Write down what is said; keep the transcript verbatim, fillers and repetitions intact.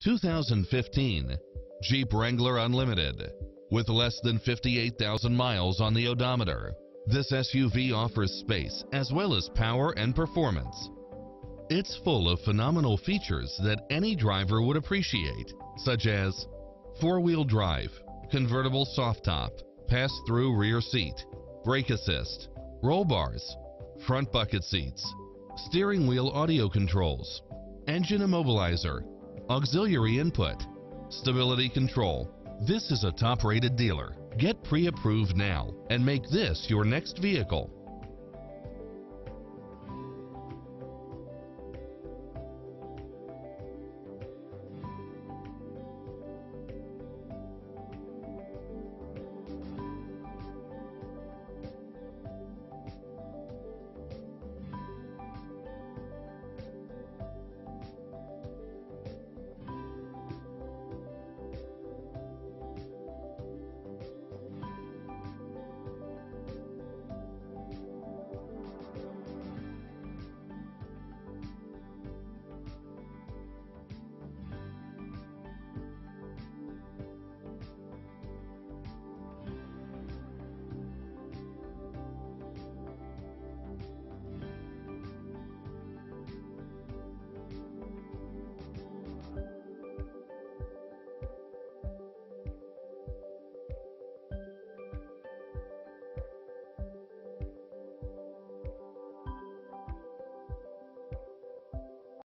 two thousand fifteen Jeep Wrangler Unlimited. With less than fifty-eight thousand miles on the odometer, this S U V offers space as well as power and performance. It's full of phenomenal features that any driver would appreciate, such as four-wheel drive, convertible soft top, pass-through rear seat, brake assist, roll bars, front bucket seats, steering wheel audio controls, engine immobilizer, auxiliary input, stability control. This is a top-rated dealer. Get pre-approved now and make this your next vehicle.